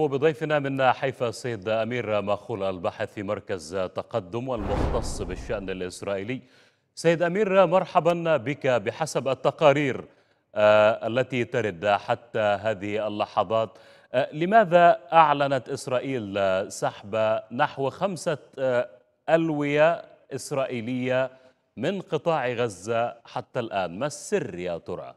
بضيفنا من حيفا السيد أمير ماخول، الباحث في مركز تقدم والمختص بالشأن الإسرائيلي. سيد أمير، مرحبا بك. بحسب التقارير التي ترد حتى هذه اللحظات، لماذا أعلنت إسرائيل سحب نحو 5 ألوية إسرائيلية من قطاع غزة حتى الآن؟ ما السر يا ترى؟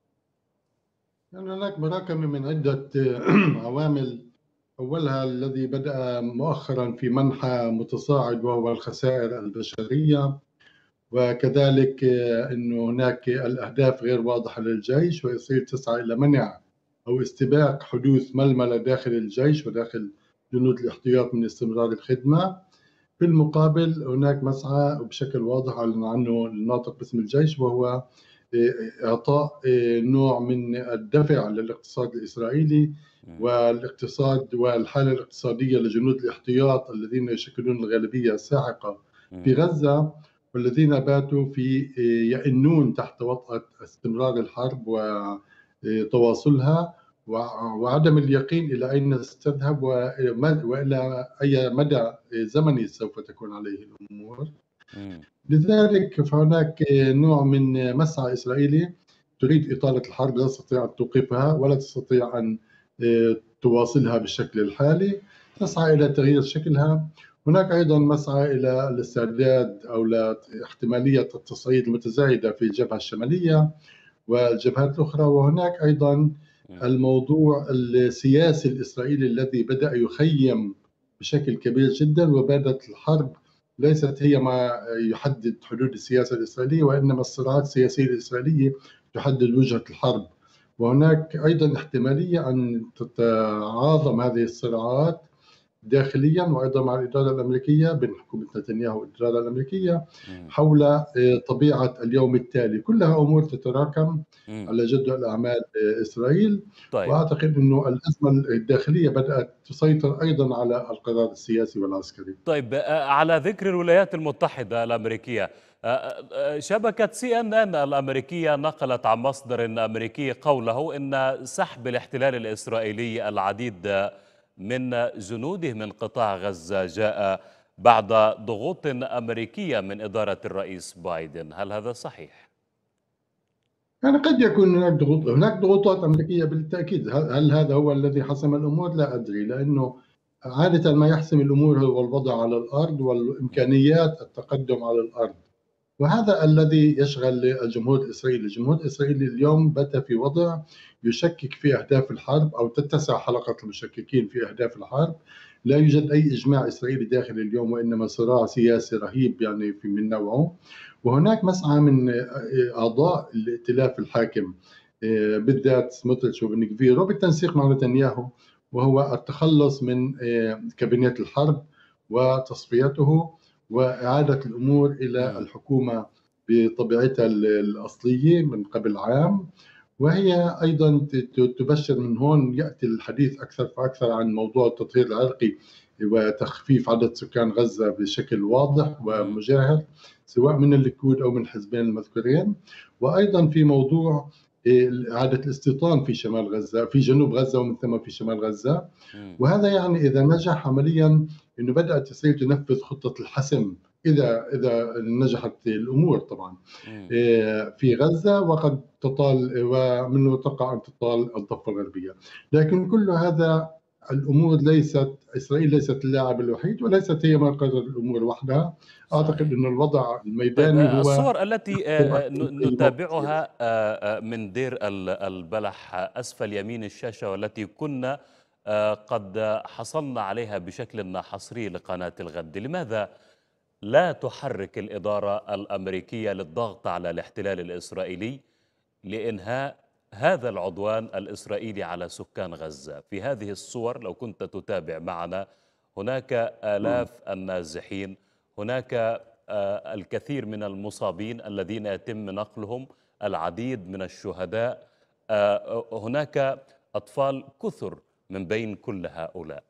يعني هناك مراكمة من عدة عوامل. أولها الذي بدأ مؤخرا في منحى متصاعد وهو الخسائر البشرية، وكذلك أن هناك الأهداف غير واضحة للجيش، وإسرائيل تسعى إلى منع أو استباق حدوث ململة داخل الجيش وداخل جنود الاحتياط من استمرار الخدمة. في المقابل هناك مسعى بشكل واضح أعلن عنه الناطق باسم الجيش، وهو إعطاء نوع من الدفع للاقتصاد الإسرائيلي والاقتصاد والحالة الاقتصادية لجنود الاحتياط الذين يشكلون الغالبية الساحقة في غزة، والذين باتوا في يئنون تحت وطأة استمرار الحرب وتواصلها وعدم اليقين إلى أين ستذهب وإلى أي مدى زمني سوف تكون عليه الأمور. لذلك فهناك نوع من مسعى إسرائيلي تريد إطالة الحرب، لا تستطيع أن توقفها ولا تستطيع أن تواصلها بالشكل الحالي، تسعى إلى تغيير شكلها. هناك أيضا مسعى إلى الاستعداد أو لاحتمالية التصعيد المتزايدة في الجبهة الشمالية والجبهات الأخرى. وهناك أيضا الموضوع السياسي الإسرائيلي الذي بدأ يخيم بشكل كبير جدا، وبدأت الحرب ليست هي ما يحدد حدود السياسة الإسرائيلية، وإنما الصراعات السياسية الإسرائيلية تحدد وجهة الحرب. وهناك أيضا احتمالية أن تتعاظم هذه الصراعات داخليا وأيضا مع الإدارة الأمريكية بين حكومة نتنياهو والإدارة الأمريكية حول طبيعة اليوم التالي. كلها أمور تتراكم على جدول الأعمال إسرائيل. طيب. وأعتقد أنه الأزمة الداخلية بدأت تسيطر أيضا على القرار السياسي والعسكري. طيب، على ذكر الولايات المتحدة الأمريكية، شبكة CNN الأمريكية نقلت عن مصدر أمريكي قوله إن سحب الاحتلال الإسرائيلي العديد من جنوده من قطاع غزة جاء بعد ضغوط أمريكية من إدارة الرئيس بايدن. هل هذا صحيح؟ يعني قد يكون هناك ضغوطات أمريكية بالتأكيد. هل هذا هو الذي حسم الأمور؟ لا أدري، لأنه عادة ما يحسم الأمور هو الوضع على الأرض والإمكانيات التقدم على الأرض، وهذا الذي يشغل الجمهور الإسرائيلي. الجمهور الإسرائيلي اليوم بات في وضع يشكك في أهداف الحرب أو تتسع حلقة المشككين في أهداف الحرب. لا يوجد أي إجماع إسرائيلي داخل اليوم، وإنما صراع سياسي رهيب يعني في من نوعه. وهناك مسعى من أعضاء الائتلاف الحاكم بالذات سموتريتش وبن غفير وبالتنسيق مع نتنياهو، وهو التخلص من كابينت الحرب وتصفيته وإعادة الأمور إلى الحكومة بطبيعتها الأصلية من قبل عام. وهي أيضا تبشر من هون يأتي الحديث أكثر فأكثر عن موضوع التطهير العرقي وتخفيف عدد سكان غزة بشكل واضح ومجاهر، سواء من الليكود أو من الحزبين المذكورين. وأيضا في موضوع إعادة الاستيطان في شمال غزة، في جنوب غزة ومن ثم في شمال غزة. وهذا يعني إذا نجح عمليا أنه بدأت إسرائيل تنفذ خطة الحسم، إذا نجحت الأمور طبعا في غزة، وقد تطال ومن المتوقع أن تطال الضفة الغربية. لكن كل هذا الأمور إسرائيل ليست اللاعب الوحيد، وليست هي من قرر الأمور وحدها. أعتقد صحيح. أن الوضع طيب، الميداني هو الصور التي أي موقف سياسي. نتابعها من دير البلح أسفل يمين الشاشة، والتي كنا قد حصلنا عليها بشكل حصري لقناة الغد، لماذا لا تحرك الإدارة الأمريكية للضغط على الاحتلال الإسرائيلي لإنهاء هذا العدوان الإسرائيلي على سكان غزة؟ في هذه الصور لو كنت تتابع معنا، هناك آلاف النازحين، هناك الكثير من المصابين الذين يتم نقلهم، العديد من الشهداء، هناك أطفال كثر من بين كل هؤلاء.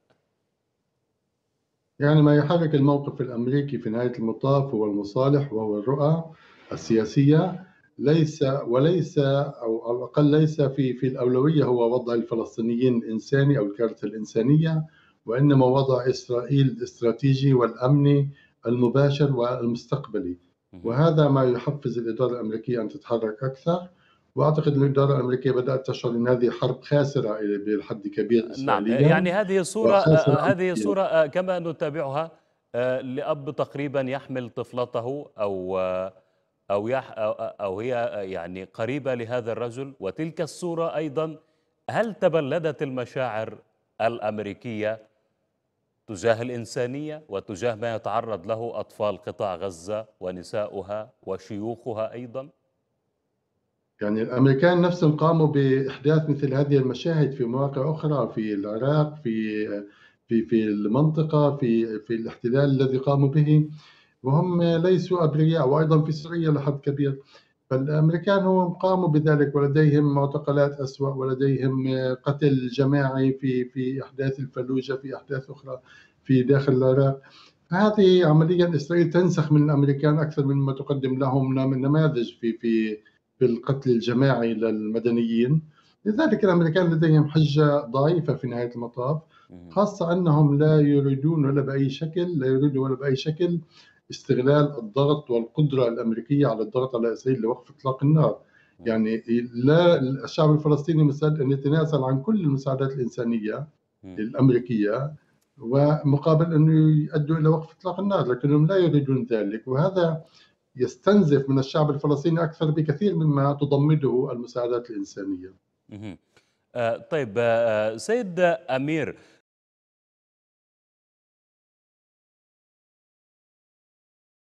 يعني ما يحرك الموقف الأمريكي في نهاية المطاف هو المصالح وهو الرؤى السياسية. وليس أو على الأقل ليس في الأولوية هو وضع الفلسطينيين الإنساني أو الكارثة الإنسانية، وإنما وضع إسرائيل الاستراتيجي والأمني المباشر والمستقبلي. مهم. وهذا ما يحفز الإدارة الأمريكية أن تتحرك أكثر. وأعتقد أن الإدارة الأمريكية بدأت تشعر أن هذه حرب خاسرة بحد كبير نعم، إسرائيليا يعني هذه صورة وخاسرة هذه أمريكيا. صورة كما نتابعها لأب تقريبا يحمل طفلته أو هي يعني قريبة لهذا الرجل، وتلك الصورة أيضا هل تبلدت المشاعر الأمريكية تجاه الإنسانية وتجاه ما يتعرض له أطفال قطاع غزة ونساؤها وشيوخها أيضا؟ يعني الأمريكان نفسهم قاموا بإحداث مثل هذه المشاهد في مواقع أخرى في العراق، في المنطقة، في الاحتلال الذي قاموا به، وهم ليسوا أبرياء، وأيضا في سوريا لحد كبير. فالأمريكان هم قاموا بذلك، ولديهم معتقلات أسوأ، ولديهم قتل جماعي في أحداث الفلوجة، في أحداث أخرى في داخل العراق. هذه عمليا إسرائيل تنسخ من الأمريكان أكثر مما تقدم لهم من نماذج في القتل الجماعي للمدنيين. لذلك الأمريكان لديهم حجة ضعيفة في نهاية المطاف، مهم. خاصة أنهم لا يريدون ولا بأي شكل استغلال الضغط والقدرة الأمريكية على الضغط على إسرائيل لوقف إطلاق النار. مهم. يعني لا، الشعب الفلسطيني مستعد أن يتنازل عن كل المساعدات الإنسانية مهم. الأمريكية ومقابل أنه يؤدوا إلى وقف إطلاق النار، لكنهم لا يريدون ذلك. وهذا يستنزف من الشعب الفلسطيني أكثر بكثير مما تضمده المساعدات الإنسانية. مهم. طيب سيد أمير،